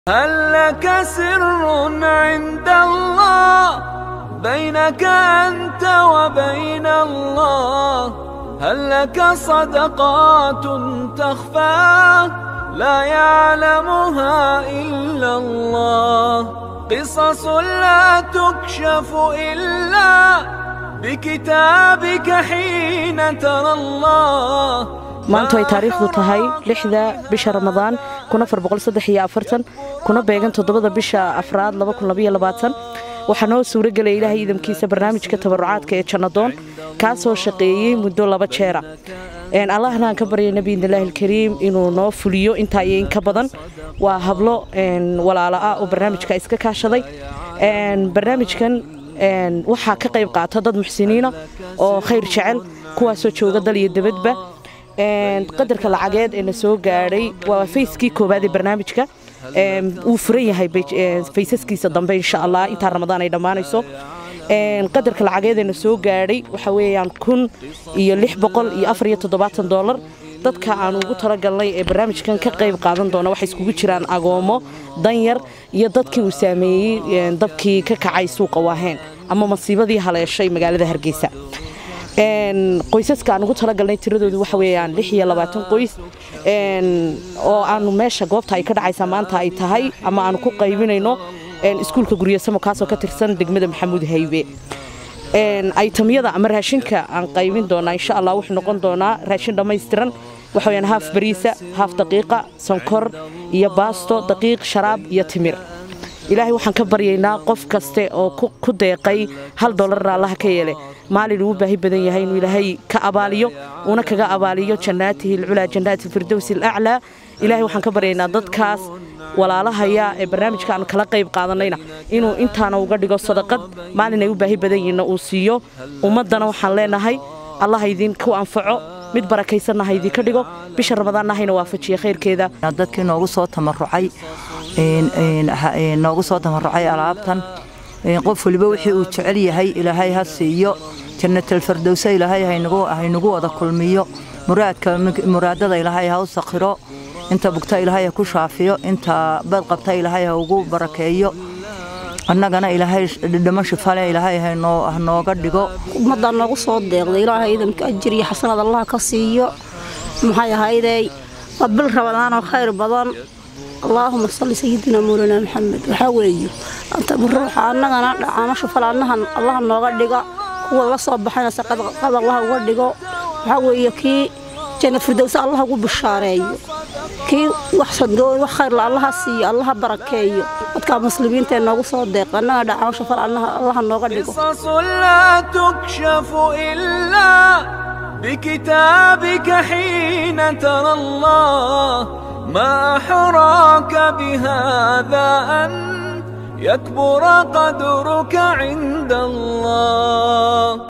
هل لك سر عند الله بينك أنت وبين الله؟ هل لك صدقات تخفى لا يعلمها إلا الله؟ قصص لا تكشف إلا بكتابك حين ترى الله. maanta ay taariikhdu tahay 6da bisha Ramadaan 1443 kuna beegan 7da bisha Afraad 2022 waxa noo suuragelay Ilaahay idamkiisa barnaamijka tabarucaadka ee Jannadoon kaasoo shaqeeyay muddo 2 jeer Allahna aan ka baryay Nabiga Ilaahay Kariim inuu noo fuliyo inta ay in ka badan waa hablo walaalo ah oo barnaamijka iska kaashaday barnaamijkan waxa ka qayb qaata dad muxsiniina oo khayr jecel kuwaasoo jooga dal iyo dibadba qadarka lacageed ee soo gaaray waa fayskii koobaad ee barnaamijka uu furan yahay faysaskiisa dambe insha Allah inta Ramadaan ay dhamaanayso qadarka lacageed ee soo gaaray waxa weeyaan $1,674 dadka aan ugu talagalnay ee barnaamijkan ka qayb qaadan doona waxa iskugu jiraan agoomo danyar iyo dadkii uu saameeyay dabkii ka kacay suuqa Waaheen ama masiibadii haleeshay magaalada Hargeysa qoysaska aan ugu talagalnay tiradoodu waxa weeyaan 26 qoys oo aanu meesha goobta ay ka dhacaysa maanta ay tahay ama aan ku qaybinayno iskuulka Guriyasamo kaasoo ka tirsan degmada Maxamuud Haybe ay tamiyada ama raashinka aan qaybin doona insha Allah wuxuu noqon doonaa raashin dhameystiran waxa weeyaan haaf bariisa haaf daqiiqa sonkor iyo baasto daqiiq sharaab iyo timir Ilaahay waxaan ka baryaynaa qof kaste oo ku deeqay $1 Allah ka yeelay maalin uu baahi badan yahay inuu Ilaahay ka abaaliyo una kaga abaaliyo jannatihi al-ula jannati al-firdaws al-a'la Ilaahay waxaan ka baryaynaa dadkaas walaalahaya ee barnaamijka aan kala qayb qaadanayna inuu intaana uga dhigo sadaqad maalin ay u baahi badan yihiin uu siiyo ummadana waxaan leenahay Allah idin ku anfaco mid barakaysanna idin ka dhigo bisha Ramadaanna hayna waafajiyo khayrkeeda dadkii noogu soo tamarrucay alaabtan qof waliba wixii uu jecel yahay Ilaahay ha siiyo jannatul firdaws Ilaahay haynagu wada kulmiyo muraadada Ilaahay ha u sakhiro inta bugta Ilaahay ku shaafiyo inta bad qabta Ilaahay ha ugu barakeeyo annagana Ilaahay dhimasho fale Ilaahay ha nooga dhigo ummadda noogu soo deeqday Ilaahay idinka ajir iyo xasanad Allah ka siiyo maxay ahayday qabil Ramadaan oo khayr badan اللهم صل سيدنا مولانا محمد وحويه أنت بروح أننا عم شوف لأنها الله نوغا دغا هو لا soo baxana saqad Allah uga dhigo waxa weeye ki jannada firdaws Allah ugu bishaareeyo ki wax sadoo wax khayr la Allah siiyo Allah barakeeyo dadka muslimiinta noogu soo deeqana dhaca shafar Allah nooga dhigo la tukshafu illa بكتابك حين ترى الله ما أحراك بهذا أن يكبر قدرك عند الله.